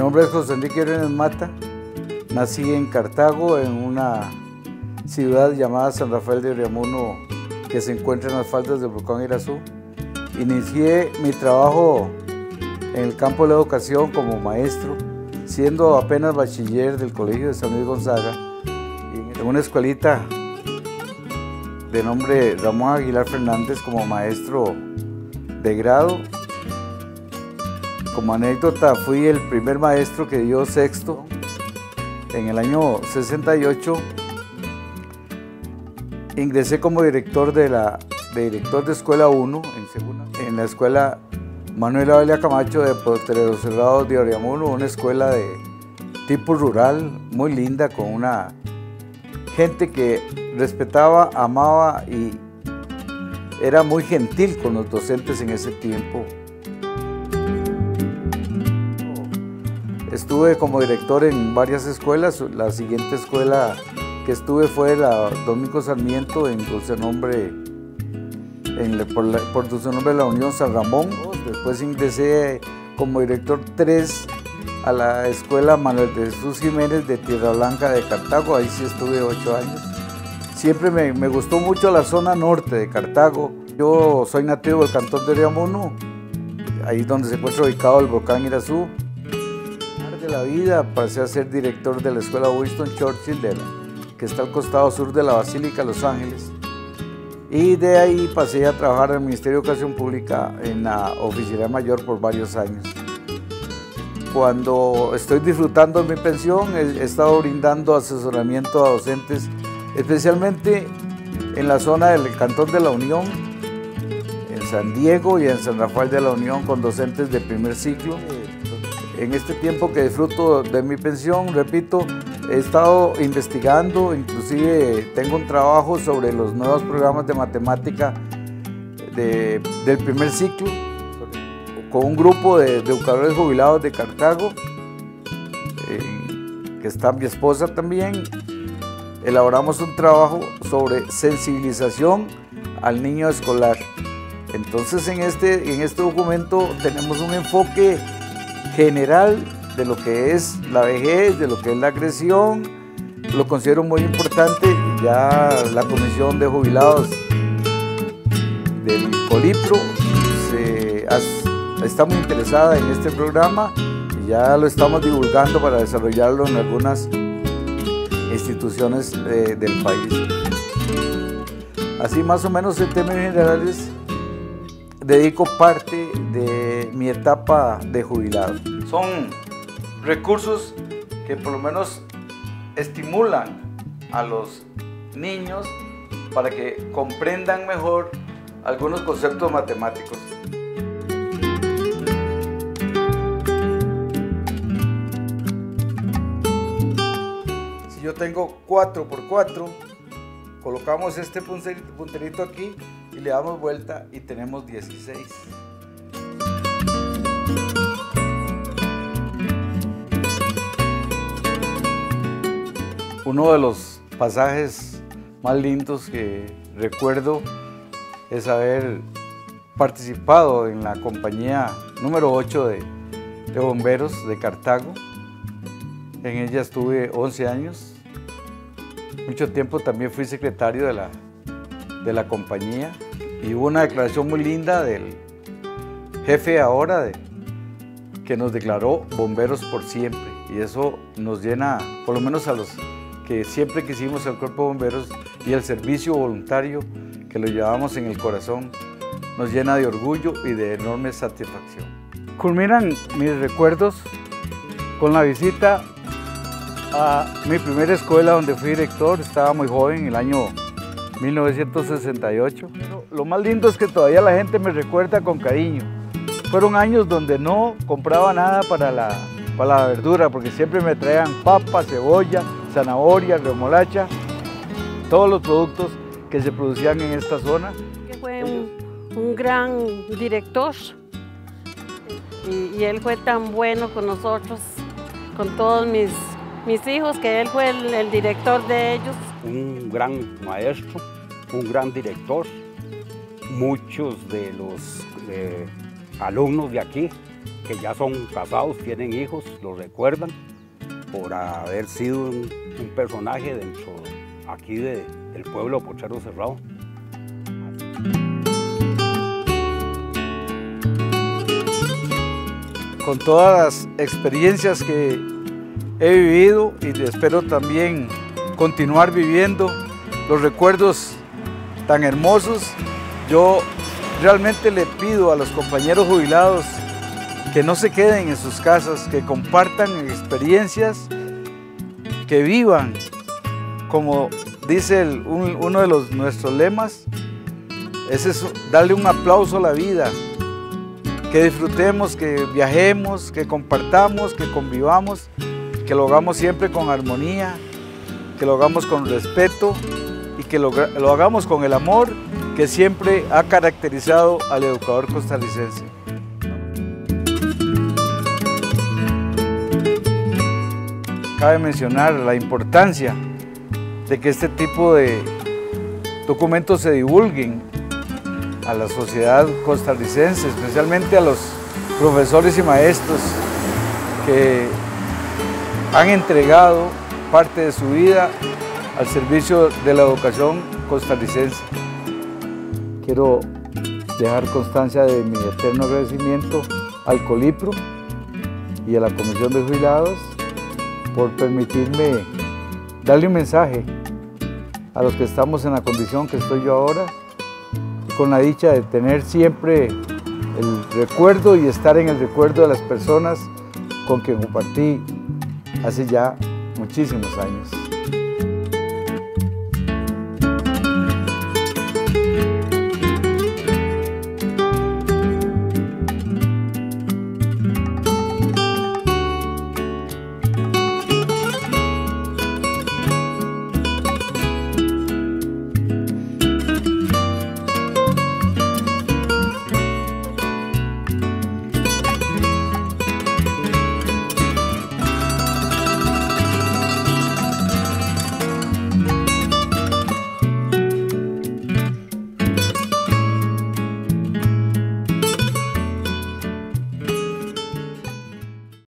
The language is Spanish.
nombre es José Enrique Arenas Mata. Nací en Cartago, en una ciudad llamada San Rafael de Oriamuno, que se encuentra en las faldas del volcán Irazú. Inicié mi trabajo en el campo de la educación como maestro, siendo apenas bachiller del Colegio de San Luis Gonzaga, en una escuelita de nombre Ramón Aguilar Fernández como maestro de grado. Como anécdota, fui el primer maestro que dio sexto en el año 68. Ingresé como director de Escuela 1 en la escuela Manuel Avelia Camacho de Potreros Cerrados de Oriamuno, una escuela de tipo rural, muy linda, con una gente que respetaba, amaba y era muy gentil con los docentes en ese tiempo. Estuve como director en varias escuelas. La siguiente escuela que estuve fue la Domingo Sarmiento en dulce nombre, por dulce nombre La Unión San Ramón. Después ingresé como director 3 a la escuela Manuel de Jesús Jiménez de Tierra Blanca de Cartago. Ahí sí estuve 8 años. Siempre me gustó mucho la zona norte de Cartago. Yo soy nativo del cantón de Oriamuno, ahí donde se encuentra ubicado el volcán Irazú. De la vida pasé a ser director de la escuela Winston Churchill, que está al costado sur de la Basílica Los Ángeles. Y de ahí pasé a trabajar en el Ministerio de Educación Pública en la Oficialía Mayor por varios años. Cuando estoy disfrutando de mi pensión, he estado brindando asesoramiento a docentes, especialmente en la zona del Cantón de la Unión, en San Diego y en San Rafael de la Unión, con docentes de primer ciclo. En este tiempo que disfruto de mi pensión, repito, he estado investigando, inclusive tengo un trabajo sobre los nuevos programas de matemática del primer ciclo, con un grupo de educadores jubilados de Cartago, que está mi esposa también. Elaboramos un trabajo sobre sensibilización al niño escolar. Entonces en este documento tenemos un enfoque general de lo que es la vejez, de lo que es la agresión. Lo considero muy importante. Ya la Comisión de Jubilados del Colipro está muy interesada en este programa y ya lo estamos divulgando para desarrollarlo en algunas instituciones del país. Así más o menos en términos generales, dedico parte de mi etapa de jubilado. Son recursos que por lo menos estimulan a los niños para que comprendan mejor algunos conceptos matemáticos. Si yo tengo 4×4, colocamos este punterito aquí y le damos vuelta y tenemos 16. Uno de los pasajes más lindos que recuerdo es haber participado en la compañía número 8 de bomberos de Cartago. En ella estuve 11 años. Mucho tiempo también fui secretario de la compañía y hubo una declaración muy linda del jefe ahora que nos declaró bomberos por siempre, y eso nos llena, por lo menos a los que siempre quisimos el cuerpo de bomberos y el servicio voluntario que lo llevamos en el corazón, nos llena de orgullo y de enorme satisfacción. Culminan mis recuerdos con la visita a mi primera escuela donde fui director. Estaba muy joven, en el año 1968. Lo más lindo es que todavía la gente me recuerda con cariño. Fueron años donde no compraba nada para la verdura, porque siempre me traían papa, cebolla, zanahoria, remolacha, todos los productos que se producían en esta zona. Fue un gran director y él fue tan bueno con nosotros, con todos mis hijos, que él fue el director de ellos. Un gran maestro, un gran director. Muchos de los alumnos de aquí que ya son casados, tienen hijos, lo recuerdan por haber sido un personaje dentro aquí del pueblo de Potrero Cerrado. Con todas las experiencias que he vivido y espero también continuar viviendo, los recuerdos tan hermosos, yo realmente le pido a los compañeros jubilados que no se queden en sus casas, que compartan experiencias, que vivan, como dice uno de nuestros lemas, es darle un aplauso a la vida, que disfrutemos, que viajemos, que compartamos, que convivamos, que lo hagamos siempre con armonía, que lo hagamos con respeto y que lo hagamos con el amor que siempre ha caracterizado al educador costarricense. Cabe mencionar la importancia de que este tipo de documentos se divulguen a la sociedad costarricense, especialmente a los profesores y maestros que han entregado parte de su vida al servicio de la educación costarricense. Quiero dejar constancia de mi eterno agradecimiento al Colipro y a la Comisión de Jubilados por permitirme darle un mensaje a los que estamos en la condición que estoy yo ahora, con la dicha de tener siempre el recuerdo y estar en el recuerdo de las personas con quien compartí hace ya muchísimos años.